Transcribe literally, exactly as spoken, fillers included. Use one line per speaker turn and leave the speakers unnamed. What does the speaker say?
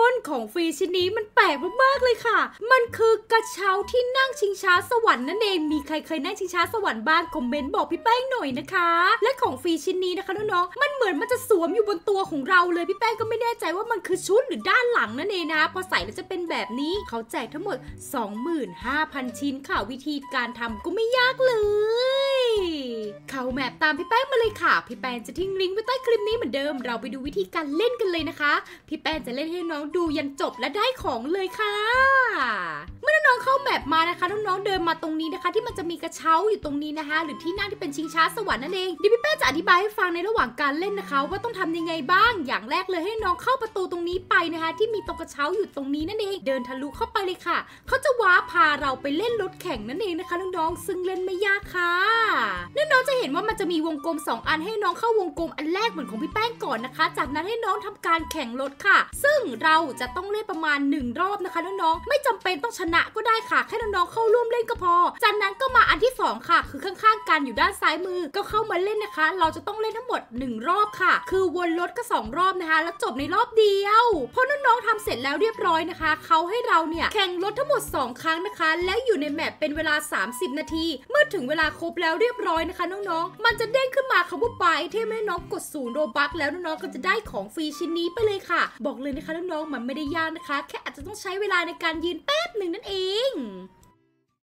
นของฟรีชิ้นนี้มันแปลกมากๆเลยค่ะมันคือกระเช้าที่นั่งชิงช้าสวรรค์นั่นเองมีใครเคยนั่งชิงช้าสวรรค์บ้างคอมเมนต์บอกพี่แป้งหน่อยนะคะและของฟรีชิ้นนี้นะคะน้องๆมันเหมือนมันจะสวมอยู่บนตัวของเราเลยพี่แป้งก็ไม่แน่ใจว่ามันคือชุดหรือด้านหลังนั่นเองนะพอใส่แล้วจะเป็นแบบนี้เขาแจกทั้งหมด สองหมื่นห้าพัน ชิ้นค่ะวิธีการทำก็ไม่ยากเลยเข้าแมปตามพี่แป้งมาเลยค่ะพี่แป้งจะทิ้งลิงก์ไว้ใต้คลิปนี้เหมือนเดิมเราไปดูวิธีการเล่นกันเลยนะคะพี่แป้งจะเล่นให้น้องดูยันจบและได้ของเลยค่ะเมื่อน้องๆเข้าแมปมานะคะน้องๆเดินมาตรงนี้นะคะที่มันจะมีกระเช้าอยู่ตรงนี้นะคะหรือที่นั่งที่เป็นชิงช้าสวรรค์นั่นเองเดี๋ยวพี่แป้งจะอธิบายให้ฟังในระหว่างการเล่นนะคะว่าต้องทำยังไงบ้างอย่างแรกเลยให้น้องเข้าประตูตรงนี้ไปนะคะที่มีตรงกระเช้าอยู่ตรงนี้นั่นเองเดินทะลุเข้าไปเลยค่ะเขาจะว้าพาเราไปเล่นรถแข่งนั่นเองนะคะน้องๆซึ่งเล่นไม่ยากค่ะน้องๆจะเห็นว่ามันจะมีวงกลมสองอันให้น้องเข้าวงกลมอันแรกเหมือนของพี่แป้งก่อนนะคะจากนั้นให้น้องทำการแข่งรถค่ะซึ่งเราจะต้องเล่นประมาณหนึ่งรอบนะคะน้องๆไม่จำเป็นต้องชนะก็ได้ค่ะแค่น้องๆเข้าร่วมเล่นก็พอจากนั้นก็มาอันที่สองค่ะคือข้างๆกันอยู่ด้านซ้ายมือก็เข้ามาเล่นนะคะเราจะต้องเล่นทั้งหมดหนึ่งรอบค่ะคือวนรถก็สองรอบนะคะแล้วจบในรอบเดียวพอน้องๆทำเสร็จแล้วเรียบร้อยนะคะเขาให้เราเนี่ยแข่งรถทั้งหมดสองครั้งนะคะแล้วอยู่ในแมปเป็นเวลาสามสิบนาทีเมื่อถึงเวลาครบแล้วเรียบร้อยนะคะน้องๆมันจะเด้งขึ้นมาคำว่าปลายเทมให้น้องกดศูนย์โรบัคแล้วน้องๆก็จะได้ของฟรีชิ้นนี้ไปเลยค่ะบอกเลยนะคะน้องๆมันไม่ได้ยากนะคะแค่อาจจะต้องใช้เวลาในการยืนแป๊บหนึ่งนั่นเอง